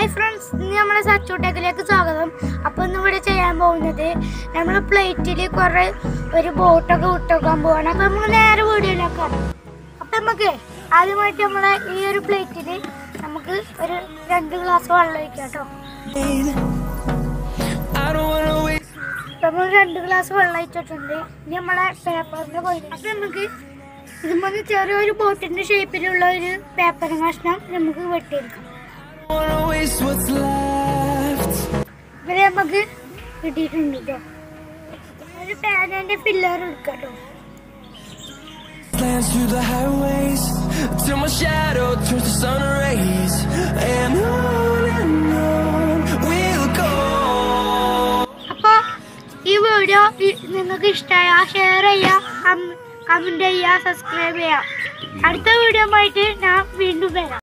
Friends, ഇന്ന് നമ്മളെ സച്ചൂട്ടേക്കിലേക്ക് സ്വാഗതം. അപ്പോൾ ഇന്ന് ഇവിടെ ചെയ്യാൻ പോകുന്നത് നമ്മൾ പ്ലേറ്റിൽ ഒരു ബോട്ടൊക്കെ വിട്ടുവെക്കാൻ പോവാണ്. അപ്പോൾ നമുക്ക് നേരെ വീഡിയോയിലേക്കാം. അപ്പം നമുക്ക് ആദ്യമായിട്ട് നമ്മളെ ഈ ഒരു പ്ലേറ്റിൽ നമുക്ക് ഒരു 2 ഗ്ലാസ് വെള്ളം ഒഴിക്കാം കേട്ടോ. നമ്മൾ 2 ഗ്ലാസ് വെള്ളം ഒഴിച്ചിട്ടുണ്ട്. ഇനി നമ്മളെ പേപ്പറിൻ്റെ പോയി അപ്പം നമുക്ക് ഇതുപോലെ ചെറിയൊരു ബോട്ടിൻ്റെ ഷേപ്പിലുള്ള ഒരു പേപ്പർ കഷ്ണം നമുക്ക് വെട്ടിയെടുക്കാം. ഇവരെ നമുക്ക് കിട്ടിയിട്ടുണ്ട് കേട്ടോ. ഒരു പേനന്റെ ഫില്ലർ എടുക്കട്ടോ. അപ്പൊ ഈ വീഡിയോ നിങ്ങൾക്ക് ഇഷ്ടമായ ഷെയർ ചെയ്യാം, കമന്റ് ചെയ്യാം, സബ്സ്ക്രൈബ് ചെയ്യാം. അടുത്ത വീഡിയോ ആയിട്ട് ഞാൻ വീണ്ടും വരാം.